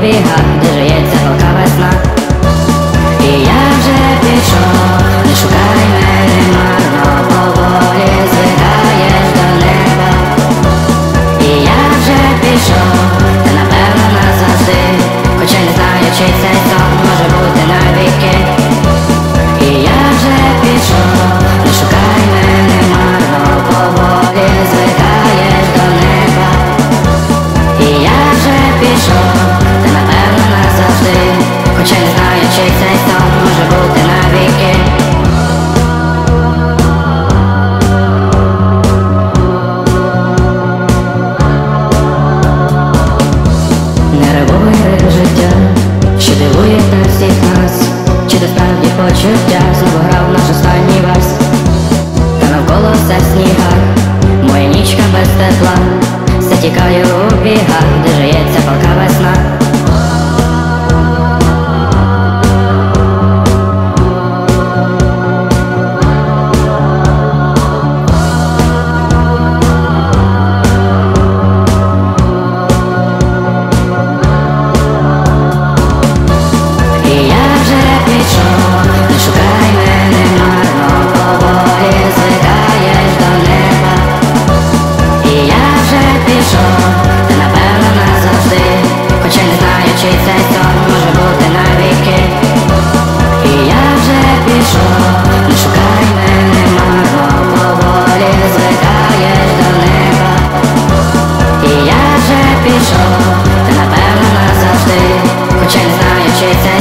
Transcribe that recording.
біга, де жиється палка весна. І я вже пішов, не шукай мене марно, поволі звикаєш до неба. І я вже пішов, та напевно назавжди, хоча не знаю, чи цей сон може бути навіки. І я вже пішов, не шукай мене марно, поволі звикаєш до неба. І я вже пішов, та напевно назавжди, хоча не знаю, чи цей сон може бути навіки. Не ревує ритм життя, що дивує на всіх нас. Чи то справді почуття знову грав наш останній вальс? Та навколо все в снігах, моя нічка без тепла, все тікає у бігах, де жиється палка весна. І я вже пішов, не шукай мене марно, поволі звикаєш до неба. І я вже пішов, та напевно назавжди, хоча не знаю, чи цей сон може бути навіки. І я вже пішов, не шукай мене марно, поволі звикаєш до неба. І я вже пішов, та напевно назавжди, хоча не знаю, чи це